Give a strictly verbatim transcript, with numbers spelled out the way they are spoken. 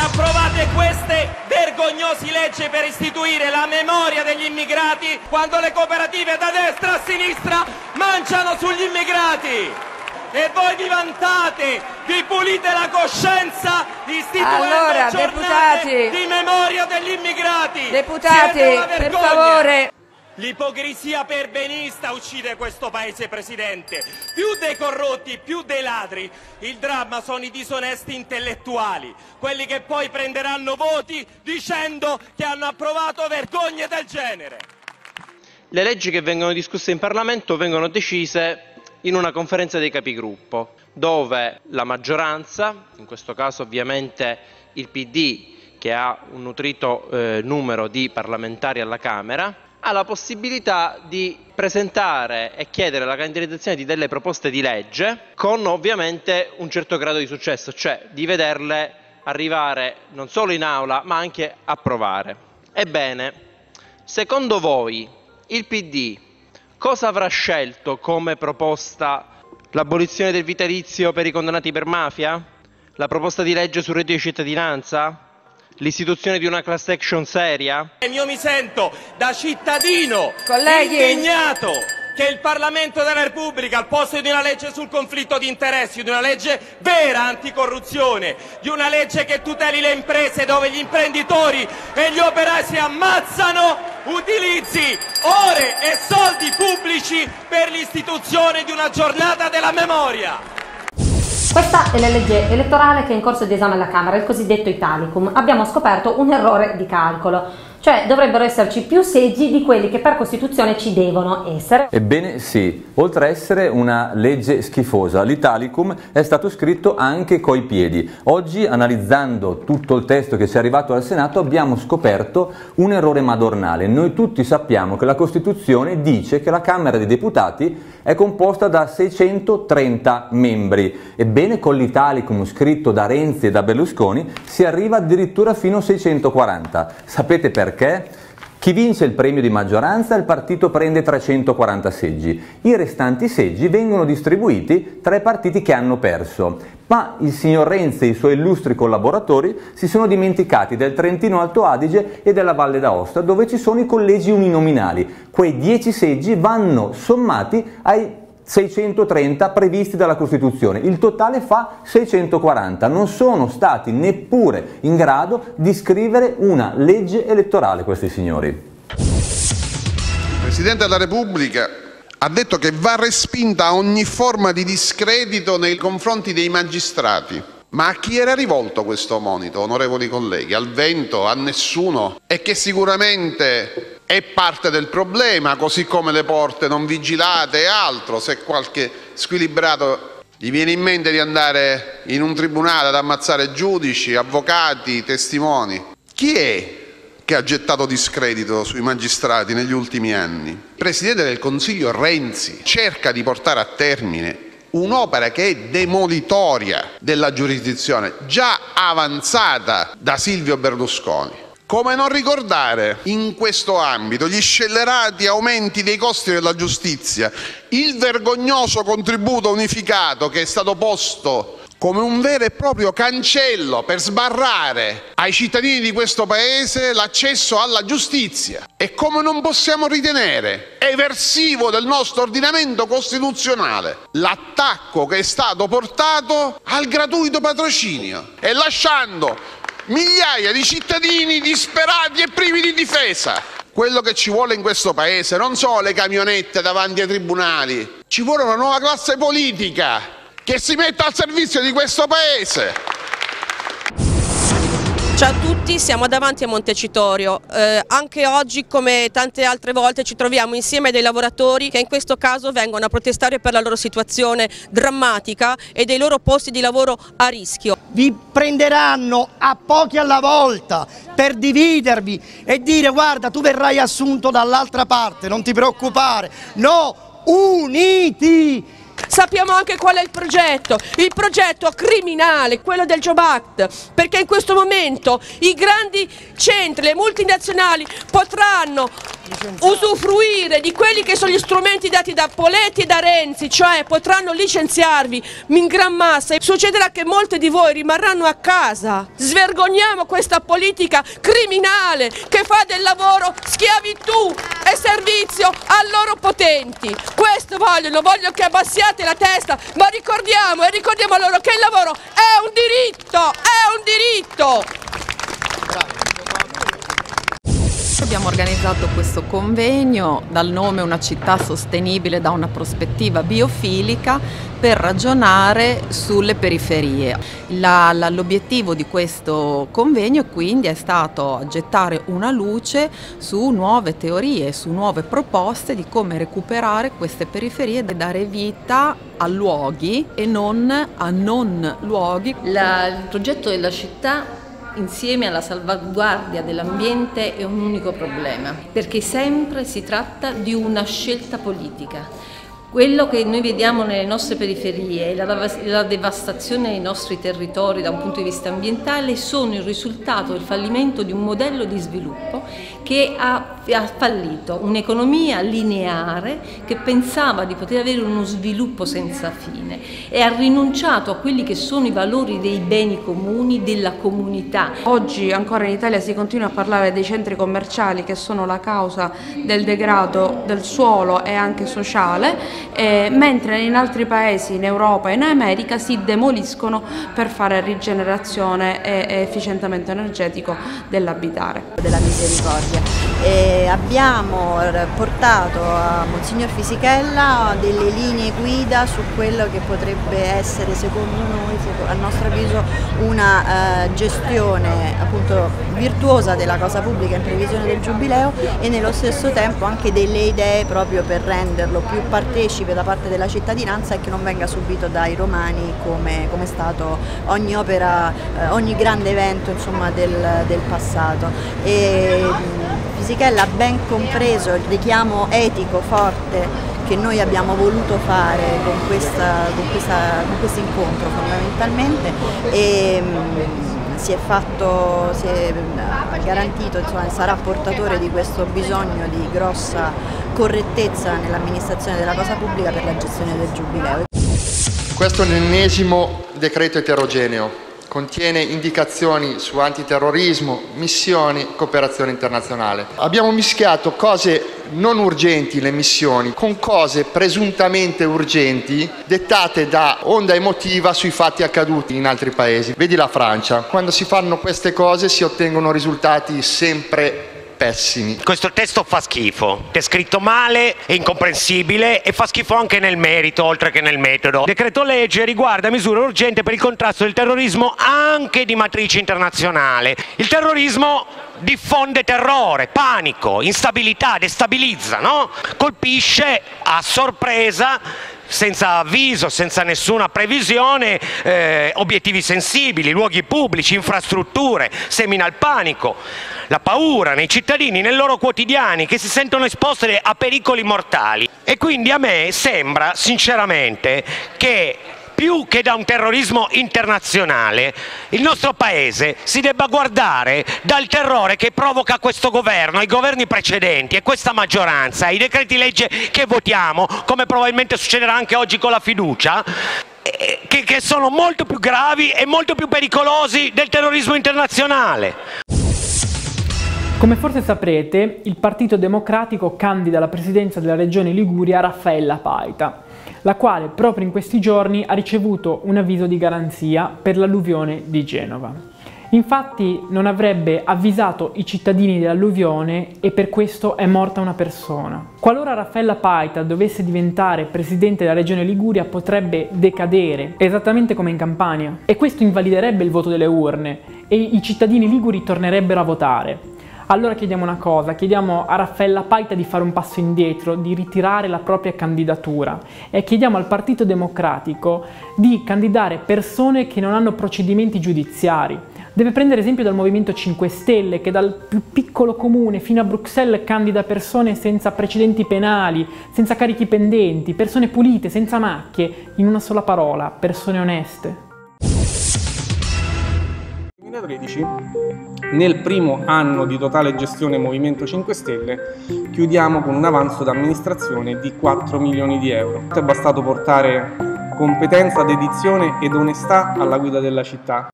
approvate queste vergognose leggi per istituire la memoria degli immigrati quando le cooperative da destra a sinistra mangiano sugli immigrati. E voi vi vantate, vi pulite la coscienza istituendo allora, giornate deputati, di memoria degli immigrati. Deputati, per favore. L'ipocrisia perbenista uccide questo paese, Presidente. Più dei corrotti, più dei ladri. Il dramma sono i disonesti intellettuali, quelli che poi prenderanno voti dicendo che hanno approvato vergogne del genere. Le leggi che vengono discusse in Parlamento vengono decise in una conferenza dei capigruppo, dove la maggioranza, in questo caso ovviamente il P D, che ha un nutrito eh, numero di parlamentari alla Camera, ha la possibilità di presentare e chiedere la candidazione di delle proposte di legge con ovviamente un certo grado di successo, cioè di vederle arrivare non solo in aula ma anche approvare. Ebbene, secondo voi il P D cosa avrà scelto come proposta? L'abolizione del vitalizio per i condannati per mafia? La proposta di legge sul reddito di cittadinanza? L'istituzione di una class action seria? Io mi sento da cittadino Colleghi, indignato che il Parlamento della Repubblica, al posto di una legge sul conflitto di interessi, di una legge vera anticorruzione, di una legge che tuteli le imprese dove gli imprenditori e gli operai si ammazzano, utilizzi ore e soldi pubblici per l'istituzione di una giornata della memoria. Questa è la legge elettorale che è in corso di esame alla Camera, il cosiddetto Italicum. Abbiamo scoperto un errore di calcolo. Cioè dovrebbero esserci più seggi di quelli che per Costituzione ci devono essere. Ebbene sì, oltre a essere una legge schifosa, l'Italicum è stato scritto anche coi piedi. Oggi, analizzando tutto il testo che ci è arrivato al Senato, abbiamo scoperto un errore madornale. Noi tutti sappiamo che la Costituzione dice che la Camera dei Deputati è composta da seicentotrenta membri. Ebbene, con l'Italicum scritto da Renzi e da Berlusconi si arriva addirittura fino a seicentoquaranta. Sapete perché? Perché chi vince il premio di maggioranza il partito prende trecentoquaranta seggi, i restanti seggi vengono distribuiti tra i partiti che hanno perso, ma il signor Renzi e i suoi illustri collaboratori si sono dimenticati del Trentino Alto Adige e della Valle d'Aosta, dove ci sono i collegi uninominali. Quei dieci seggi vanno sommati ai seicentotrenta previsti dalla Costituzione, il totale fa seicentoquaranta. Non sono stati neppure in grado di scrivere una legge elettorale questi signori. Il Presidente della Repubblica ha detto che va respinta ogni forma di discredito nei confronti dei magistrati. Ma a chi era rivolto questo monito, onorevoli colleghi? Al vento? A nessuno? E che sicuramente è parte del problema, così come le porte non vigilate e altro. Se qualche squilibrato gli viene in mente di andare in un tribunale ad ammazzare giudici, avvocati, testimoni. Chi è che ha gettato discredito sui magistrati negli ultimi anni? Il Presidente del Consiglio Renzi cerca di portare a termine un'opera che è demolitoria della giurisdizione, già avanzata da Silvio Berlusconi. Come non ricordare in questo ambito gli scellerati aumenti dei costi della giustizia, il vergognoso contributo unificato che è stato posto come un vero e proprio cancello per sbarrare ai cittadini di questo Paese l'accesso alla giustizia. E come non possiamo ritenere eversivo del nostro ordinamento costituzionale l'attacco che è stato portato al gratuito patrocinio e lasciando migliaia di cittadini disperati e privi di difesa. Quello che ci vuole in questo Paese non sono le camionette davanti ai tribunali, ci vuole una nuova classe politica che si metta al servizio di questo Paese. Ciao a tutti, siamo davanti a Montecitorio. Eh, anche oggi, come tante altre volte, ci troviamo insieme a dei lavoratori che in questo caso vengono a protestare per la loro situazione drammatica e dei loro posti di lavoro a rischio. Vi prenderanno a pochi alla volta per dividervi e dire: guarda, tu verrai assunto dall'altra parte, non ti preoccupare. No, uniti! Sappiamo anche qual è il progetto, il progetto criminale, quello del Jobs Act, perché in questo momento i grandi centri, le multinazionali potranno usufruire di quelli che sono gli strumenti dati da Poletti e da Renzi, cioè potranno licenziarvi in gran massa. Succederà che molte di voi rimarranno a casa. Svergogniamo questa politica criminale che fa del lavoro schiavitù e servizio a loro potenti. Questo vogliono, voglio che abbassiate la testa, ma ricordiamo e ricordiamo a loro che il lavoro è un diritto, è un diritto. Abbiamo organizzato questo convegno dal nome Una città sostenibile da una prospettiva biofilica per ragionare sulle periferie. La, la, l'obiettivo di questo convegno quindi è stato gettare una luce su nuove teorie, su nuove proposte di come recuperare queste periferie e dare vita a luoghi e non a non luoghi. La, il progetto della città insieme alla salvaguardia dell'ambiente è un unico problema, perché sempre si tratta di una scelta politica. Quello che noi vediamo nelle nostre periferie, la, la devastazione dei nostri territori da un punto di vista ambientale, sono il risultato del fallimento di un modello di sviluppo che ha, ha fallito, un'economia lineare che pensava di poter avere uno sviluppo senza fine e ha rinunciato a quelli che sono i valori dei beni comuni, della comunità. Oggi ancora in Italia si continua a parlare dei centri commerciali che sono la causa del degrado del suolo e anche sociale, Eh, mentre in altri paesi, in Europa e in America, si demoliscono per fare rigenerazione e, e efficientamento energetico dell'abitare. Della misericordia. E abbiamo portato a Monsignor Fisichella delle linee guida su quello che potrebbe essere, secondo noi, a nostro avviso, una uh, gestione appunto virtuosa della cosa pubblica in previsione del Giubileo e nello stesso tempo anche delle idee proprio per renderlo più partecipe da parte della cittadinanza e che non venga subito dai romani come, come è stato ogni opera, eh, ogni grande evento insomma, del, del passato. E, Fisichella ha ben compreso il richiamo etico forte che noi abbiamo voluto fare con, questa, con, questa, con questo incontro fondamentalmente e si è fatto, si è garantito, insomma, sarà portatore di questo bisogno di grossa correttezza nell'amministrazione della cosa pubblica per la gestione del Giubileo. Questo è l'ennesimo decreto eterogeneo. Contiene indicazioni su antiterrorismo, missioni, cooperazione internazionale. Abbiamo mischiato cose non urgenti, le missioni, con cose presuntamente urgenti dettate da onda emotiva sui fatti accaduti in altri paesi. Vedi la Francia. Quando si fanno queste cose si ottengono risultati sempre pessimi. Questo testo fa schifo, è scritto male, è incomprensibile e fa schifo anche nel merito oltre che nel metodo. Il decreto legge riguarda misure urgenti per il contrasto del terrorismo anche di matrice internazionale. Il terrorismo diffonde terrore, panico, instabilità, destabilizza, no? Colpisce a sorpresa, senza avviso, senza nessuna previsione, eh, obiettivi sensibili, luoghi pubblici, infrastrutture, semina il panico, la paura nei cittadini, nei loro quotidiani, che si sentono esposti a pericoli mortali. E quindi a me sembra sinceramente che più che da un terrorismo internazionale, il nostro Paese si debba guardare dal terrore che provoca questo governo, i governi precedenti e questa maggioranza, i decreti legge che votiamo, come probabilmente succederà anche oggi con la fiducia, che, che sono molto più gravi e molto più pericolosi del terrorismo internazionale. Come forse saprete, il Partito Democratico candida alla presidenza della regione Liguria Raffaella Paita, la quale proprio in questi giorni ha ricevuto un avviso di garanzia per l'alluvione di Genova. Infatti non avrebbe avvisato i cittadini dell'alluvione e per questo è morta una persona. Qualora Raffaella Paita dovesse diventare presidente della regione Liguria potrebbe decadere, esattamente come in Campania, e questo invaliderebbe il voto delle urne e i cittadini liguri tornerebbero a votare. Allora chiediamo una cosa, chiediamo a Raffaella Paita di fare un passo indietro, di ritirare la propria candidatura e chiediamo al Partito Democratico di candidare persone che non hanno procedimenti giudiziari. Deve prendere esempio dal Movimento cinque Stelle, che dal più piccolo comune fino a Bruxelles candida persone senza precedenti penali, senza carichi pendenti, persone pulite, senza macchie, in una sola parola, persone oneste. duemilatredici, nel primo anno di totale gestione Movimento cinque Stelle, chiudiamo con un avanzo d'amministrazione di quattro milioni di euro. È bastato portare competenza, dedizione ed onestà alla guida della città.